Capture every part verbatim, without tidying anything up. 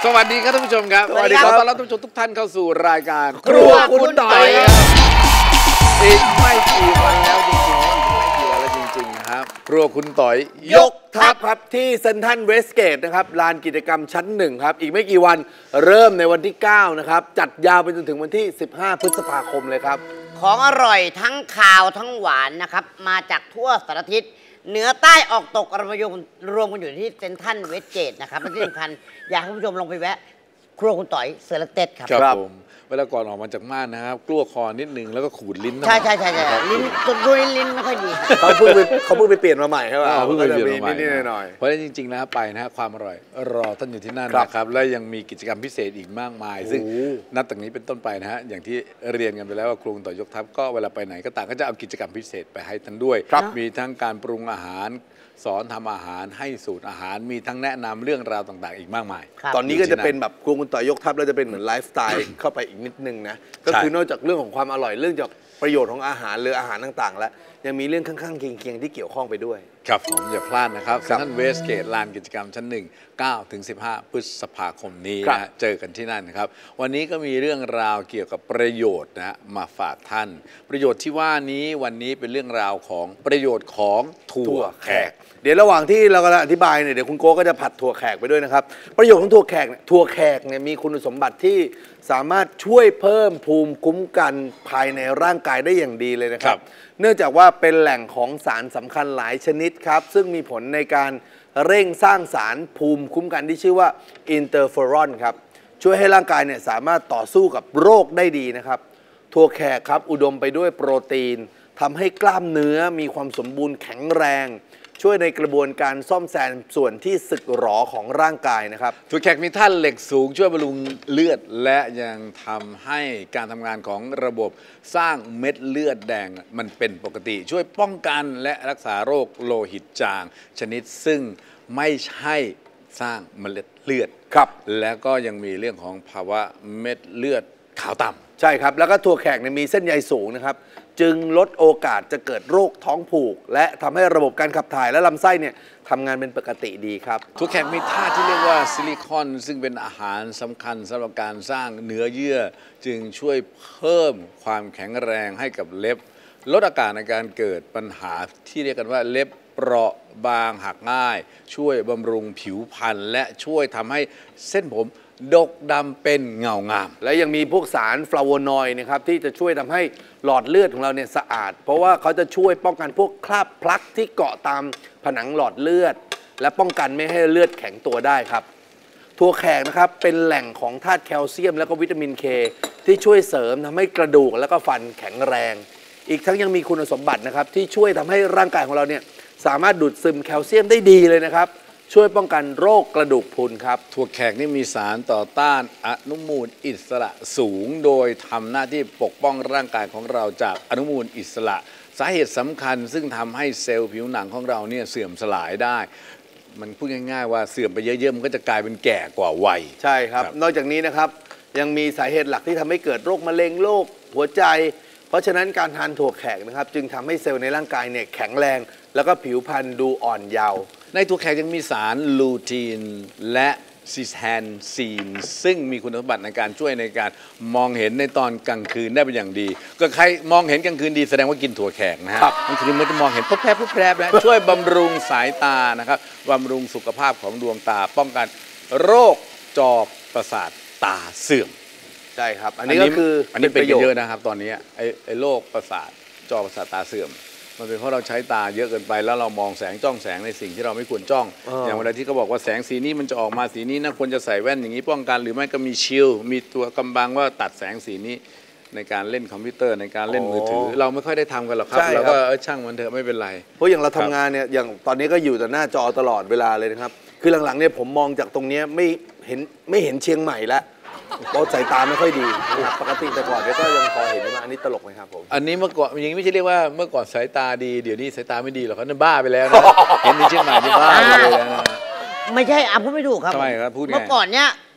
สวัสดีครับท่านผู้ชมครับสวัสดีครับต้อนรับท่านผู้ชมทุกท่านเข้าสู่รายการครัวคุณต่อยอีกไม่กี่วันแล้วจริงๆอีกไม่กี่วันแล้วจริงๆนะครับครัวคุณต่อยยกทัพครับที่เซ็นทรัลเวสเกตนะครับลานกิจกรรมชั้นหนึ่งครับอีกไม่กี่วันเริ่มในวันที่เก้านะครับจัดยาวไปจนถึงวันที่สิบห้าพฤษภาคมเลยครับของอร่อยทั้งคาวทั้งหวานนะครับมาจากทั่วสารทิศเหนือใต้ออกตกรวมรวมกันอยู่ที่เซ็นทรัลเวสเกตนะครับและที่สำคัญอยากให้ผู้ชมลงไปแวะครัวคุณต่อยเซอร์เลเต็ดครับครับผมเวลาก่อนออกมาจากม่านนะครับกลัวคอนิดนึงแล้วก็ขูดลิ้นใช่ใช่ใช่ลิ้นตัวลิ้นไม่ค่อยดีเขาเพิ่งไปเขาเพิ่งไปเปลี่ยนมาใหม่ใช่ไหมเพิ่งไปเปลี่ยนมาใหม่นิดหน่อยเพราะฉะนั้นจริงๆแล้วไปนะความอร่อยรอท่านอยู่ที่นั่นนะครับและยังมีกิจกรรมพิเศษอีกมากมายซึ่งนับจากนี้เป็นต้นไปนะฮะอย่างที่เรียนกันไปแล้วว่าครัวคุณต่อยยกทัพก็เวลาไปไหนก็ต่างก็จะเอากิจกรรมพิเศษไปให้ท่านด้วยมีทั้งการปรุงอาหารสอนทำอาหารให้สูตรอาหารมีทั้งแนะนำเรื่องราวต่างๆอีกมากมายตอนนี้ก็จะเป็นแบบครัวคุณต่อยยกทัพแล้วจะเป็นเหมือนไลฟ์สไตล์เข้าไปอีกนิดนึงนะก็คือนอกจากเรื่องของความอร่อยเรื่องจากประโยชน์ของอาหารหรืออาหารต่างๆแล้วยังมีเรื่องข้างๆเคียงๆที่เกี่ยวข้องไปด้วยครับผมอย่าพลาดนะครับเซ็นทรัลเวสเกตลานกิจกรรมชั้นหนึ่ง เก้าถึงสิบห้าพฤษภาคมนี้นะเจอกันที่นั่นนะครับวันนี้ก็มีเรื่องราวเกี่ยวกับประโยชน์นะมาฝากท่านประโยชน์ที่ว่านี้วันนี้เป็นเรื่องราวของประโยชน์ของถั่วแขกเดี๋ยวระหว่างที่เรากำลังอธิบายเนี่ยเดี๋ยวคุณโก้ก็จะผัดถั่วแขกไปด้วยนะครับประโยชน์ของถั่วแขกถั่วแขกเนี่ยมีคุณสมบัติที่สามารถช่วยเพิ่มภูมิคุ้มกันภายในร่างกายได้อย่างดีเลยนะครับเนื่องจากว่าเป็นแหล่งของสารสำคัญหลายชนิดครับซึ่งมีผลในการเร่งสร้างสารภูมิคุ้มกันที่ชื่อว่าอินเตอร์เฟอรอนครับช่วยให้ร่างกายเนี่ยสามารถต่อสู้กับโรคได้ดีนะครับถั่วแขกครับอุดมไปด้วยโปรตีนทำให้กล้ามเนื้อมีความสมบูรณ์แข็งแรงช่วยในกระบวนการซ่อมแซมส่วนที่สึกหรอของร่างกายนะครับถั่วแขกมีธาตุเหล็กสูงช่วยบำรุงเลือดและยังทำให้การทำงานของระบบสร้างเม็ดเลือดแดงมันเป็นปกติช่วยป้องกันและรักษาโรคโลหิตจางชนิดซึ่งไม่ใช่สร้างเมล็ดเลือดครับและก็ยังมีเรื่องของภาวะเม็ดเลือดขาวต่ำใช่ครับแล้วก็ถั่วแขกมีเส้นใยสูงนะครับจึงลดโอกาสจะเกิดโรคท้องผูกและทำให้ระบบการขับถ่ายและลำไส้เนี่ยทำงานเป็นปกติดีครับถั่วแขกมีธาตุที่เรียกว่าซิลิคอนซึ่งเป็นอาหารสำคัญสำหรับการสร้างเนื้อเยื่อจึงช่วยเพิ่มความแข็งแรงให้กับเล็บลดโอกาสในการเกิดปัญหาที่เรียกกันว่าเล็บเปราะบางหักง่ายช่วยบำรุงผิวพรรณและช่วยทำให้เส้นผมดกดำเป็นเงางามและยังมีพวกสารฟลาโวนอยด์นะครับที่จะช่วยทำให้หลอดเลือดของเราเนี่ยสะอาดเพราะว่าเขาจะช่วยป้องกันพวกคราบพลักที่เกาะตามผนังหลอดเลือดและป้องกันไม่ให้เลือดแข็งตัวได้ครับถั่วแขกนะครับเป็นแหล่งของธาตุแคลเซียมและก็วิตามินเคที่ช่วยเสริมทำให้กระดูกและก็ฟันแข็งแรงอีกทั้งยังมีคุณสมบัตินะครับที่ช่วยทำให้ร่างกายของเราเนี่ยสามารถดูดซึมแคลเซียมได้ดีเลยนะครับช่วยป้องกันโรคกระดูกพรุนครับถั่วแขกนี่มีสารต่อต้านอนุมูลอิสระสูงโดยทำหน้าที่ปกป้องร่างกายของเราจากอนุมูลอิสระสาเหตุสำคัญซึ่งทำให้เซลล์ผิวหนังของเราเนี่ยเสื่อมสลายได้มันพูดง่ายๆว่าเสื่อมไปเยอะๆมันก็จะกลายเป็นแก่กว่าวัยใช่ครับนอกจากนี้นะครับยังมีสาเหตุหลักที่ทำให้เกิดโรคมะเร็งโรคหัวใจเพราะฉะนั้นการทานถั่วแขกนะครับจึงทำให้เซลล์ในร่างกายเนี่ยแข็งแรงแล้วก็ผิวพรรณดูอ่อนเยาว์ในถั่วแขกยังมีสารลูทีนและซิสแทนซีนซึ่งมีคุณสมบัติในการช่วยในการมองเห็นในตอนกลางคืนได้เป็นอย่างดีก็ใครมองเห็นกลางคืนดีแสดงว่ากินถั่วแขกนะฮะกลางคืนมันจะมองเห็นปุ๊บแพรปุ๊บแพรนะช่วยบำรุงสายตานะครับบำรุงสุขภาพของดวงตาป้องกันโรคจอประสาทตาเสื่อมใช่ครับอันนี้ก็คืออันนี้เป็นเยอะนะครับตอนนี้ไอ้ไอ้โรคประสาทจอประสาทตาเสื่อมมันเป็นเพราะเราใช้ตาเยอะเกินไปแล้วเรามองแสงจ้องแสงในสิ่งที่เราไม่ควรจ้องอย่างเวลาที่เขาบอกว่าแสงสีนี้มันจะออกมาสีนี้นะควรจะใส่แว่นอย่างนี้ป้องกันหรือไม่ก็มีชิลมีตัวกำบังว่าตัดแสงสีนี้ในการเล่นคอมพิวเตอร์ในการเล่นมือถือเราไม่ค่อยได้ทำกันหรอกครับแล้วก็ช่างมันเถอะไม่เป็นไรเพราะอย่างเราทำงานเนี่ยอย่างตอนนี้ก็อยู่แต่หน้าจอตลอดเวลาเลยนะครับคือหลังๆเนี่ยผมมองจากตรงนี้ไม่เห็นไม่เห็นเชียงใหม่แล้วเพราะสายตาไม่ค่อยดีปกติแต่ก่อนก็ยังพอเห็นมาอันนี้ตลกไหมครับผมอันนี้เมื่อก่อนยังไม่ใช่เรียกว่าเมื่อก่อนสายตาดีเดี๋ยวนี้สายตาไม่ดีหรอกเขาเนี่ยบ้าไปแล้วนะเห็นในเชียงใหม่ที่บ้าไปแล้วนะไม่ใช่อ่ะพูดไม่ถูกครับทำไมครับพูดไงเมื่อก่อนเนี้ย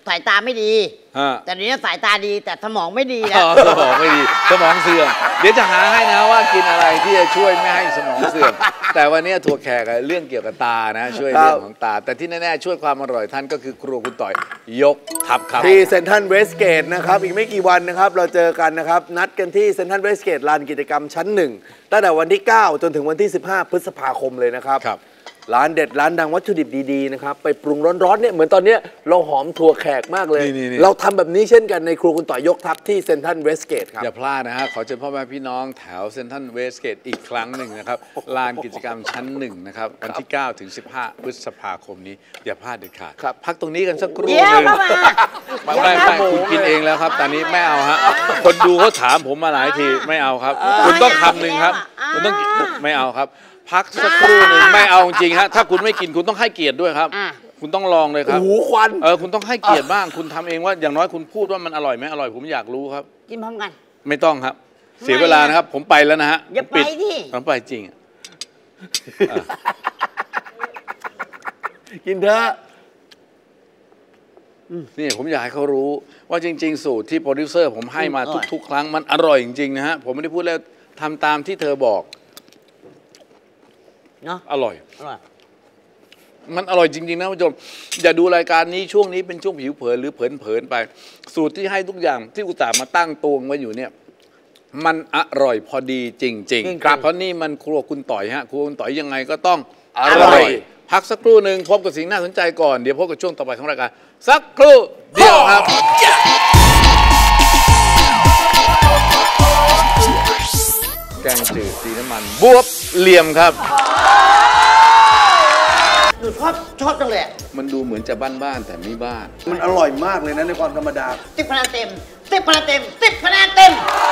สายตาไม่ดีฮะแต่เดี๋ยวนี้สายตาดีแต่สมองไม่ดีอ๋แล้วอสมองไม่ดีสมองเสื่อมเดี๋ยวจะหาให้นะว่ากินอะไรที่จะช่วยไม่ให้สมองเสื่อม แต่วันนี้ถั่วแขกอะเรื่องเกี่ยวกับตานะช่วยเรื่องของตา แต่ที่แน่ๆช่วยความอร่อยท่านก็คือครัวคุณต่อยยกทัพครับที่เซ็นทรัลเวสเกตนะครับอีกไม่กี่วันนะครับเราเจอกันนะครับนัดกันที่เซ็นทรัลเวสเกตลานกิจกรรมชั้นหนึ่งตั้งแต่วันที่เก้าจนถึงวันที่สิบห้าพฤษภาคมเลยนะครับครับร้านเด็ดร้านดังวัตถุดิบดีๆนะครับไปปรุงร้อนๆเนี่ยเหมือนตอนเนี้ยเราหอมถั่วแขกมากเลยนี่ๆๆเราทำแบบนี้เช่นกันในครัวคุณต่อยกทัพที่เซ็นทรัลเวสเกตครับอย่าพลาดนะฮะ ขอเชิญพ่อแม่พี่น้องแถวเซ็นทรัลเวสเกตอีกครั้งหนึ่งนะครับ ลานกิจกรรมชั้นหนึ่งนะครับ วันที่ เก้าถึงสิบห้า พฤษภาคมนี้ อย่าพลาดเด็ดขาดครับพักตรงนี้กันสักครู่เดี๋ยวหนึ่งเข้ามาไม่ไม่ไม่คุณกินเองแล้วครับ ตอนนี้ไม่เอาฮะ คนดูเขาถามผมมาหลายทีไม่เอาครับ คุณต้องคำหนึ่งครับ คุณต้องไม่เอาครับ พักสักครู่หนึ่งไม่เอาจริงฮะ ถ้าคุณไม่กินคุณต้องให้เกียรติด้วยครับอ่ะคุณต้องลองเลยครับโอ้โหควันเออคุณต้องให้เกียรติบ้าง คุณทำเองว่าอย่างน้อยคุณพูดว่ามันอร่อยไหมอร่อยผมอยากรู้ครับกินพร้อมกันไม่ต้องครับ เสียเวลานะครับ ผมไปแล้วนะฮะอย่าผมดไปดิผมไปจริงอะอ่ะกินเถอะนี่ผมอยากให้เขารู้ว่าจริง ๆ สูตรที่โปรดิวเซอร์ผมให้มาอร่อยทุก ๆ ครั้งมันอร่อยจริง ๆ นะฮะ ผมไม่ได้พูดแล้วทำตามที่เธอบอกเนาะอร่อยอร่อยมันอร่อยจริง ๆ นะผู้ชม อย่าดูรายการนี้ช่วงนี้เป็นช่วงผิวเผินหรือเผินๆไป สูตรที่ให้ทุกอย่างที่อุตส่าห์มาตั้งตวงไว้อยู่เนี่ย มันอร่อยพอดีจริงๆครับเพราะนี่มันครัวคุณต่อยฮะครัวคุณต่อยยังไงก็ต้องอร่อย พักสักครู่หนึ่งพบกับสิ่งน่าสนใจก่อนเดี๋ยวพบกับช่วงต่อไปของรายการสักครู่เดียวครับ แกงจืดสีน้ำมันบวบเหลี่ยมครับหนูชอบชอบจังเลยอะมันดูเหมือนจะบ้านๆแต่ไม่บ้านมันอร่อยมากเลยนะในความธรรมดาสิบคะแนนเต็มสิบคะแนนเต็มสิบคะแนนเต็ม